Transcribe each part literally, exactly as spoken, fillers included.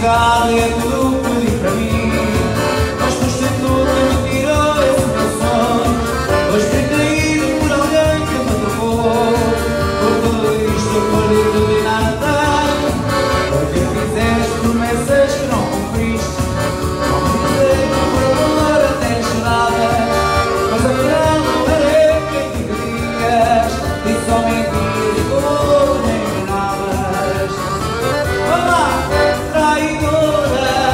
verdade é tudo o que pedi para mim. Mas foste tu que me tirou esse meu sonho. Hoje fui traído por alguém que me trocou. Por tudo isto eu perdi tudo e nada. Porque fizeste promessas que não cumpriste. Não me dizei que por amor até chorava. Mas afinal não era quem te querias. E só mentias e como me enganavas. Vá lá, traidora.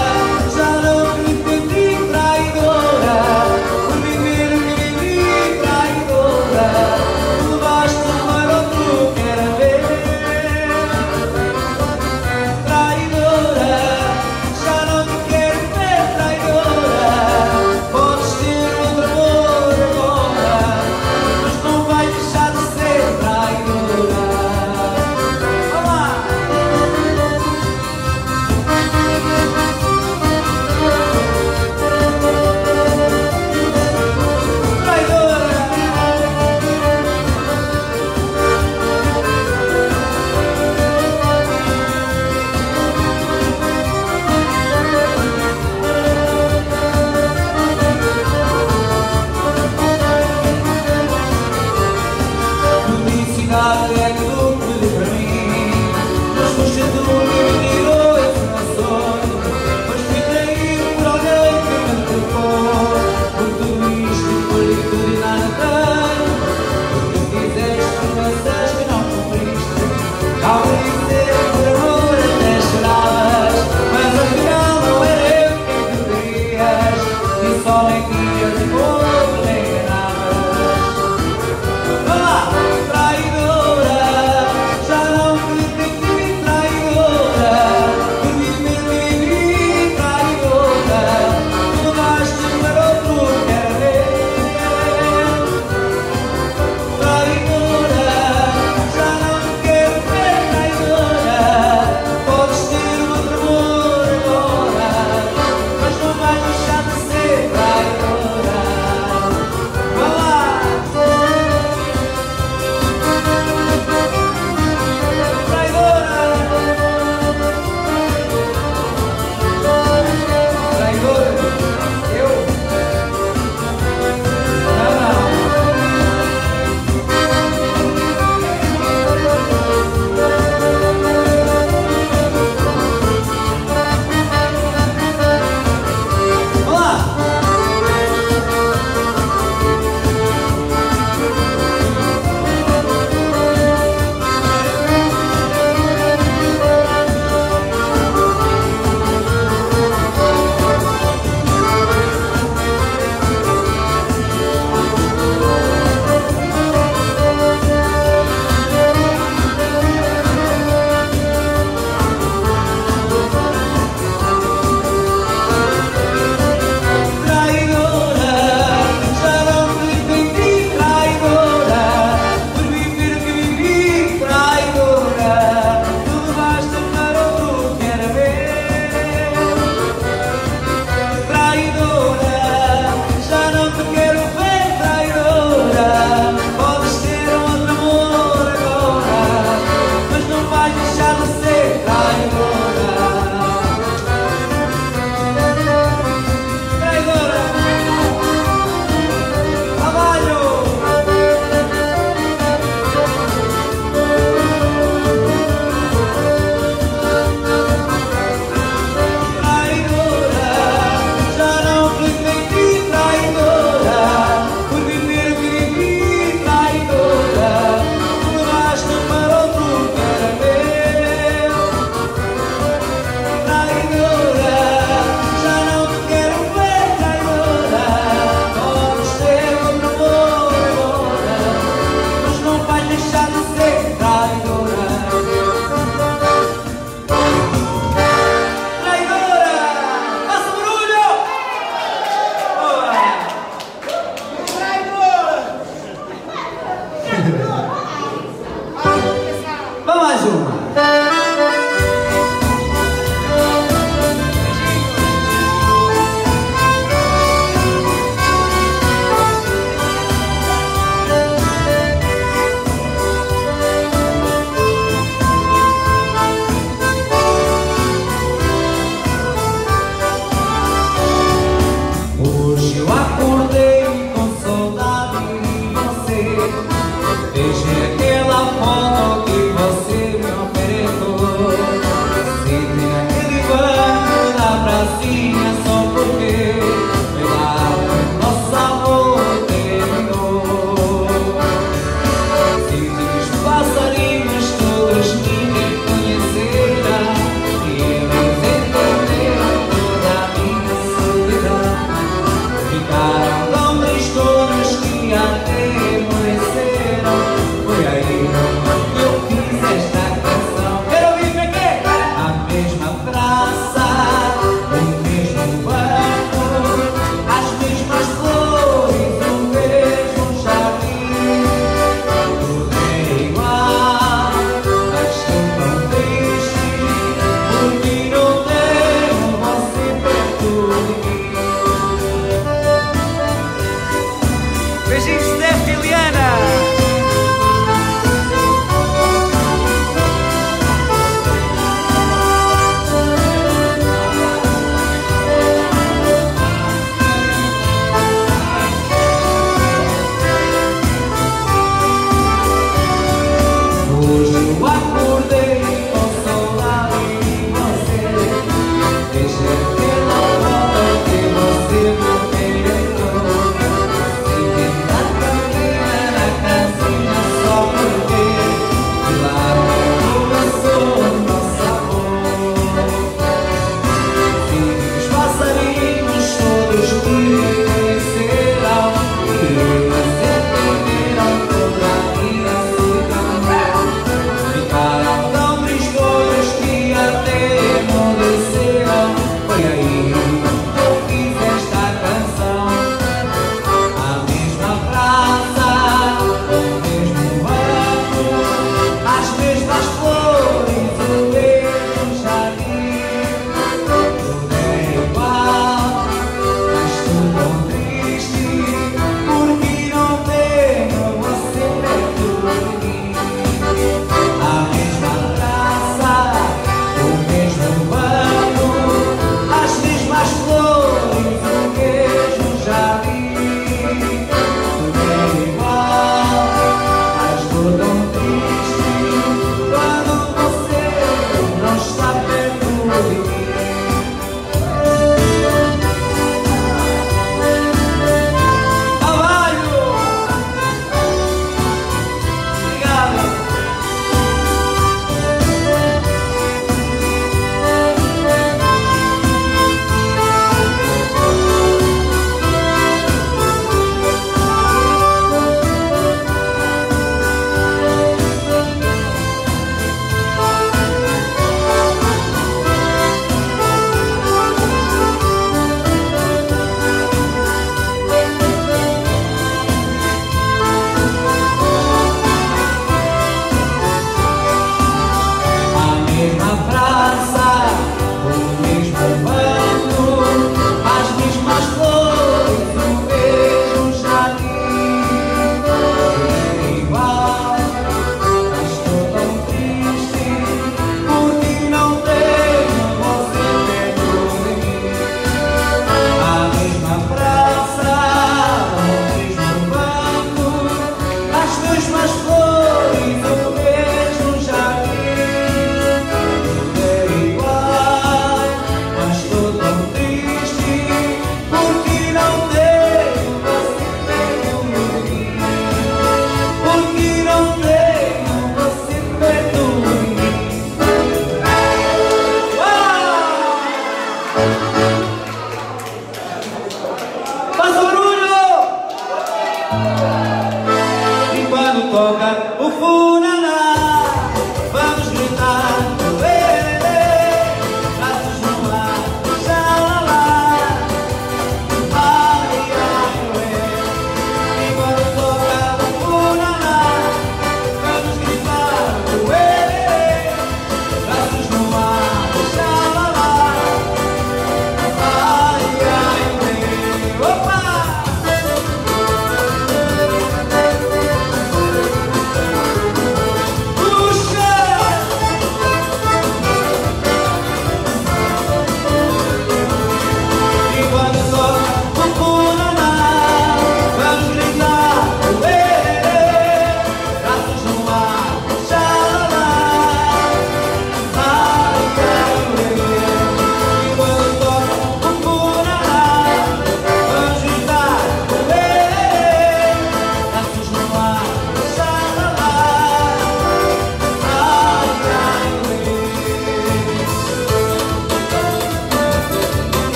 Hoje eu acordei com saudade de você. Deixei aquela foto que você me ofereceu. Sentei naquele banco da pracinha só porque pela nosso amor terminou. Senti que os passarinhos todos ninguém conhecera, e eles entenderam toda a minha solidão. Ficar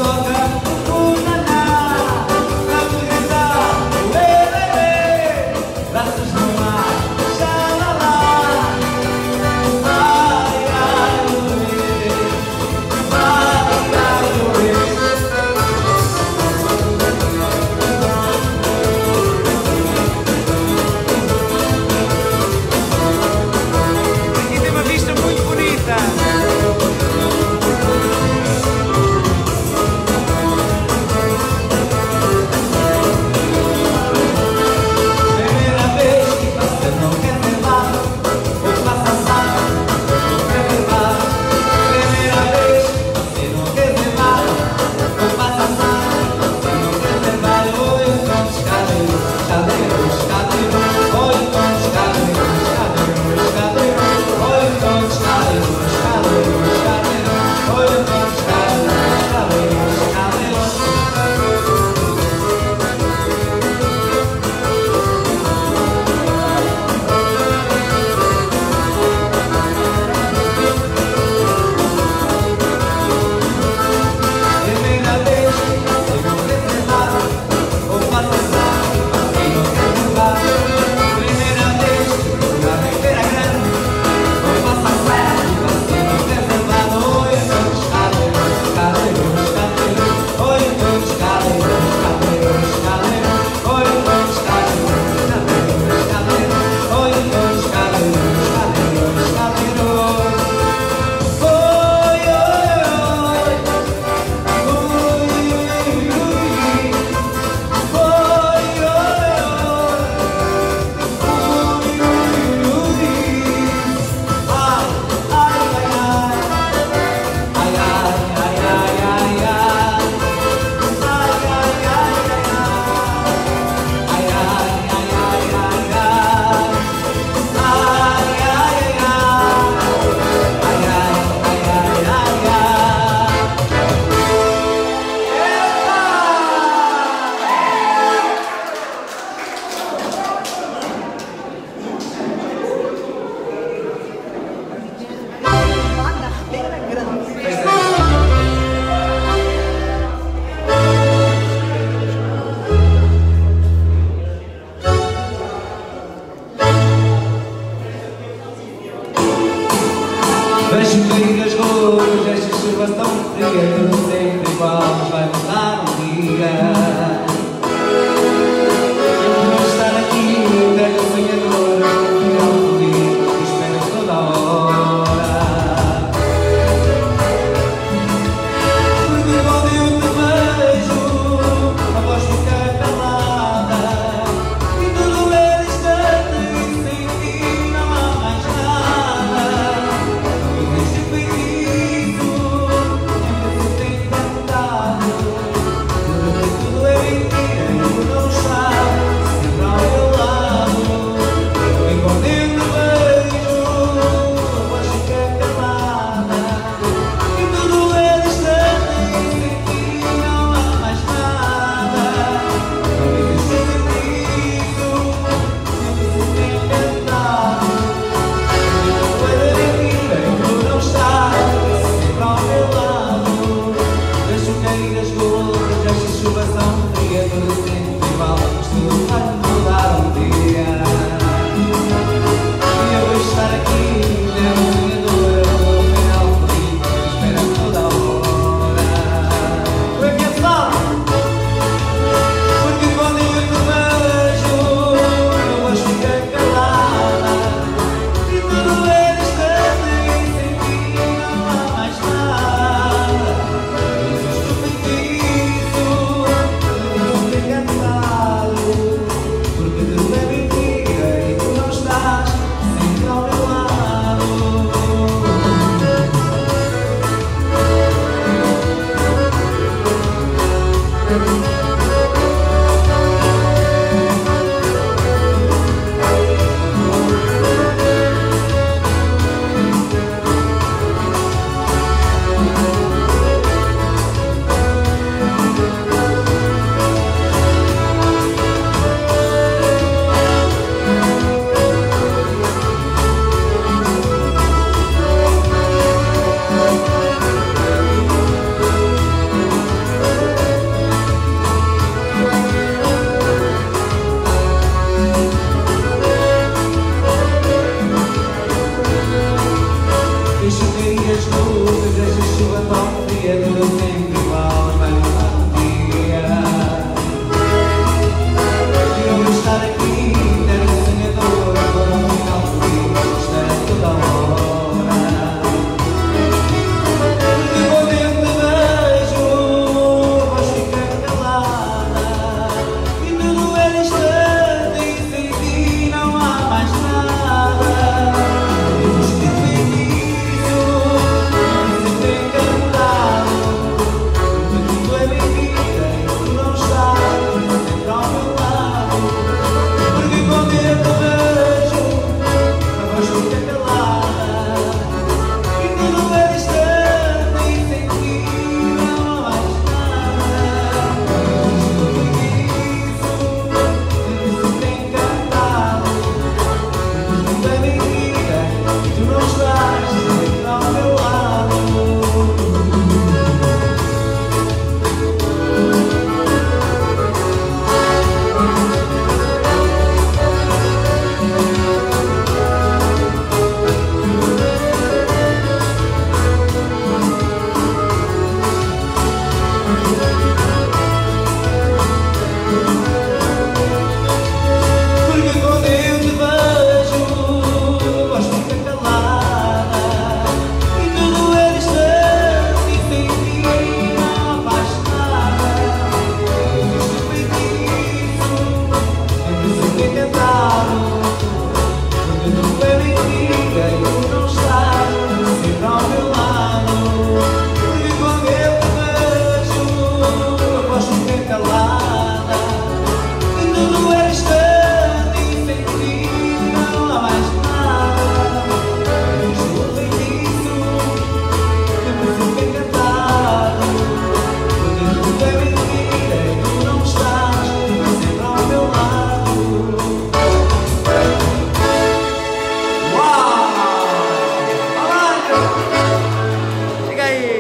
Vejo cair as ruas, esta chuva tão fria, tudo sempre igual, mas vai mudar um dia. Eu vou estar aqui, velho sonhador, não feliz, espero toda a hora. Porque quando eu te vejo, a voz fica calada, e tudo é distante, e sem ti não há mais nada. Tudo é mentira e tu não estás sempre ao meu lado. E quando eu te vejo, a voz fica calada, e tudo é distante e sem ti não há mais nada. Não existe sentido, eu me sinto encantado. Tudo é mentira e tu não estás sempre ao meu lado. Deixo cair as gotas, esta chuva tão fria, tudo sempre igual, mas tudo vai mudar um dia. E eu vou estar aqui, meu sonhador, no final feliz, espera toda a hora. Foi a canção! Porque quando eu te vejo, a voz fica calada, e tudo é distante e sem ti não há mais nada. Porque tudo é mentira e tu não estás sempre ao meu lado.